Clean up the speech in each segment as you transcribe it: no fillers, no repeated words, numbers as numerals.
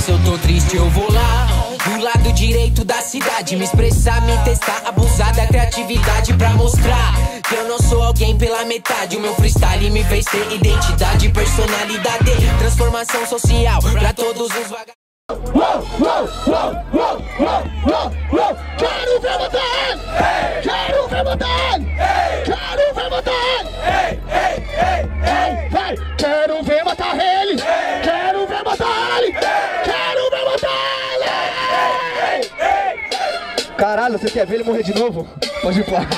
Se eu tô triste eu vou lá do lado direito da cidade, me expressar, me testar, abusar da criatividade pra mostrar que eu não sou alguém pela metade. O meu freestyle me fez ter identidade, personalidade, transformação social pra todos os vagabundos. Quero ver botar ele! Quero ver botar ele! Quero ver botar ele! Quero ver botar ele! Quero ver botar ele! Quero ver botar ele! Caralho, você quer ver ele morrer de novo? Pode ir pra...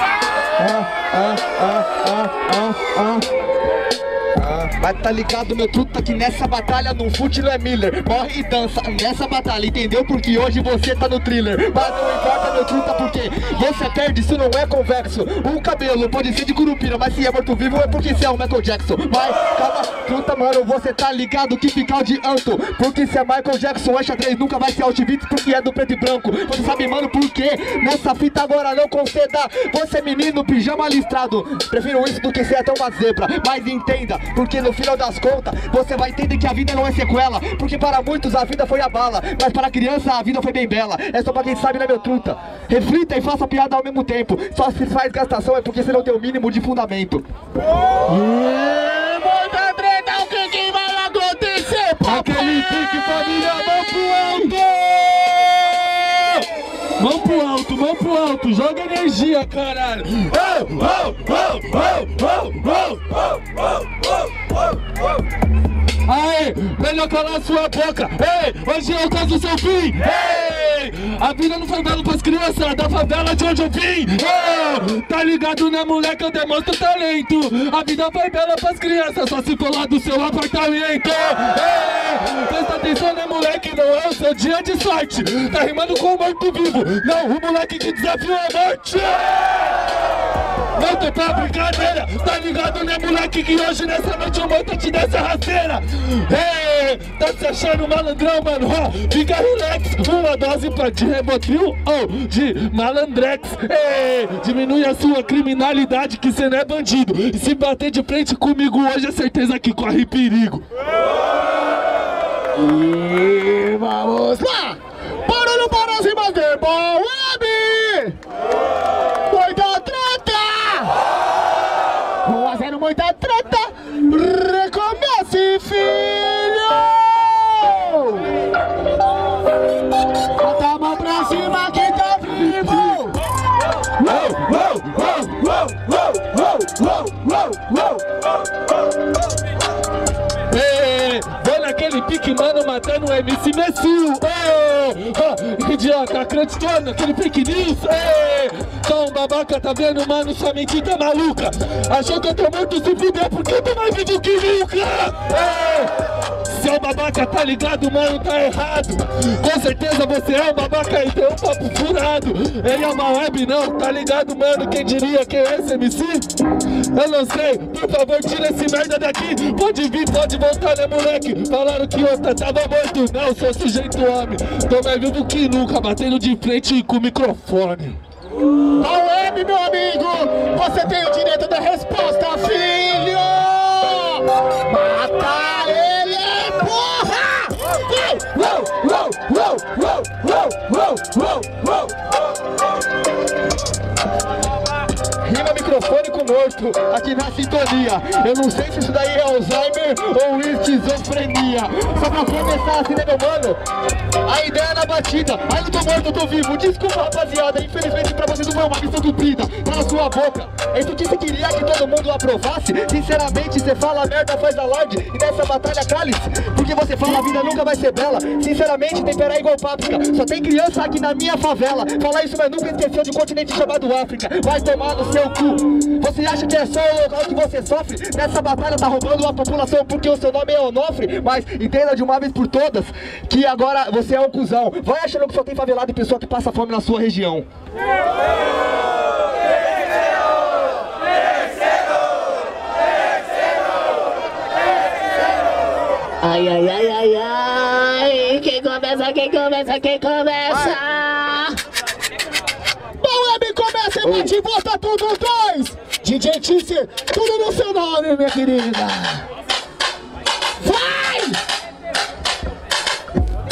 Mas tá ligado, meu truta, que nessa batalha num fute não é Miller. Morre e dança nessa batalha, entendeu? Porque hoje você tá no thriller. Mas não importa, meu truta, porque você perde, isso não é converso. O cabelo pode ser de Curupira, mas se é morto-vivo é porque você é o Michael Jackson. Mas calma, truta, mano, você tá ligado que fica de anto. Porque se é Michael Jackson, Acha 3 nunca vai ser Auschwitz, porque é do preto e branco. Você sabe, mano, por quê? Nessa fita agora não conceda. Você, menino, pijama listrado, prefiro isso do que ser até uma zebra. Mas entenda, porque no final das contas, você vai entender que a vida não é sequela. Porque para muitos a vida foi a bala, mas para a criança a vida foi bem bela. É só pra quem sabe, né, meu truta? Reflita e faça piada ao mesmo tempo. Só se faz gastação é porque você não tem o mínimo de fundamento. Muita treta, o que vai acontecer? Aquele pique, família, mão pro alto! Mão pro alto, joga energia, caralho! Aê, melhor calar sua boca! Ei, hoje é o caso do seu fim! Ei, a vida não foi bela pras crianças da favela de onde eu vim! Ei, tá ligado, né, moleque? Eu demonstro talento! A vida foi bela pras crianças, só se for lá do seu apartamento! Ei, presta atenção, né, moleque? Não é o seu dia de sorte! Tá rimando com o morto-vivo! Não, o moleque que desafiou a morte! Não tô pra brincadeira, tá ligado, né, moleque? Que hoje nessa noite eu vou te dar essa rasteira. Hey, tá se achando malandrão, mano? Fica relax, uma dose pra de Rivotril ou de malandrex. Hey, diminui a sua criminalidade, que cê não é bandido. E se bater de frente comigo hoje é certeza que corre perigo. E vamos lá! Barulho para as rimas de Bob Web! Muita treta! 1 a 0, muita treta! Recomece, filho! Bota a mão pra cima, quem tá vivo! Vou naquele pique, mano, matando o MC Messil. Idiota, acreditou naquele pique news? Só um babaca, tá vendo, mano? Sua mentira maluca. Achou que eu tô morto, se fuder, porque eu tô mais vivo que nunca. Seu babaca, tá ligado, mano? Tá errado. Com certeza você é um babaca e tem um papo furado. Ele é uma web, não, tá ligado, mano? Quem diria que é esse MC? Eu não sei, por favor, tira esse merda daqui. Pode vir, pode voltar, né, moleque? Falaram que outra tava morto. Não, sou sujeito homem. Tô mais vivo que nunca, batendo de frente com o microfone. A web, meu amigo, você tem o direito da resposta, filho! Mata ele, porra! Rima microfone com morto, aqui na sintonia. Eu não sei se isso daí é Alzheimer ou esquizofrenia. Só pra começar assim, né, meu mano? A ideia na batida, aí não tô morto, eu tô vivo. Desculpa, rapaziada, infelizmente pra vocês não foi uma missão cumprida. Tá na sua boca. É isso que você queria que todo mundo aprovasse? Sinceramente, você fala merda, faz alarde. E nessa batalha cale-se, porque você fala a vida nunca vai ser bela. Sinceramente, temperar igual páprica. Só tem criança aqui na minha favela. Falar isso, mas nunca esqueceu de um continente chamado África. Vai tomar no seu cu. Você acha que é só o local que você sofre? Nessa batalha tá roubando a população porque o seu nome é Onofre. Mas entenda de uma vez por todas que agora você é um cuzão. Vai achando que só tem favelado e pessoa que passa fome na sua região. Ai, ai, ai, ai, ai. Quem começa, quem começa, quem começa? Bom, Web, começa e bate e volta tudo dois. DJ Tice, tudo no seu nome, minha querida. Vai!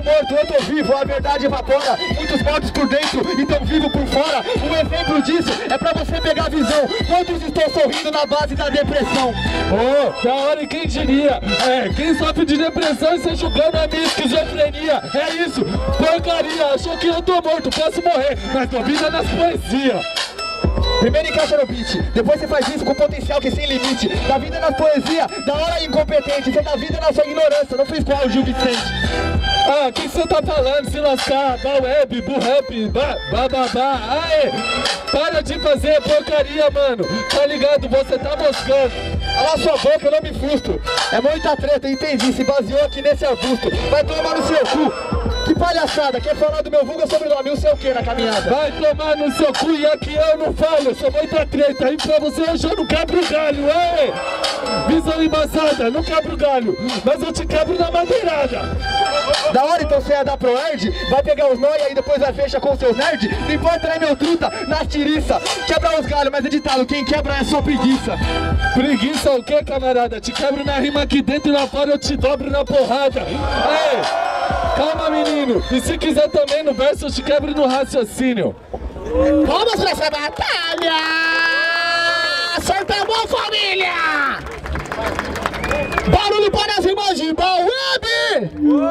morto, eu tô vivo, a verdade evapora. Muitos mortos por dentro e tão vivo por fora. Um exemplo disso é pra você pegar a visão. Quantos estão sorrindo na base da depressão? Oh, da hora, e quem diria? Quem sofre de depressão e se julgando a minha esquizofrenia. É isso, porcaria, achou que eu tô morto, posso morrer, mas tô vida nas poesias. Primeiro encaixa no beat, depois você faz isso com potencial que é sem limite. Dá vida na poesia, da hora incompetente. Você dá vida na sua ignorância, não fez qual o Gil Vicente. Ah, o que você tá falando? Se lascar, da web, burrap, bababá. Aê, para de fazer porcaria, mano. Tá ligado? Você tá moscando. Cala sua boca, eu não me frustro. É muita treta, entendi, se baseou aqui nesse arbusto. Vai tomar no seu cu. Que palhaçada, quer falar do meu vulgo sobrenome, o seu que na caminhada? Vai tomar no seu cu e aqui eu não falo, eu sou muita treta. E pra você hoje eu não quebro galho, ei! Visão embaçada, não quebro galho, mas eu te quebro na madeirada. Da hora, então você é da ProErd, vai pegar os nóia e depois vai fechar com os seus nerds. Não importa, né, meu truta, na tiriça. Quebra os galhos, mas editado, quem quebra é só preguiça. Preguiça o que, camarada? Te quebro na rima aqui dentro e lá fora eu te dobro na porrada. Ei! Calma, menino, e se quiser também no verso eu te quebro no raciocínio. Vamos pra essa batalha! Solta a mão, família! Barulho para as rimas de Baweb!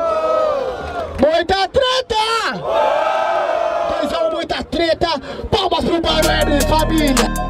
Muita treta! 2 a 1, muita treta! Palmas pro Baweb, família!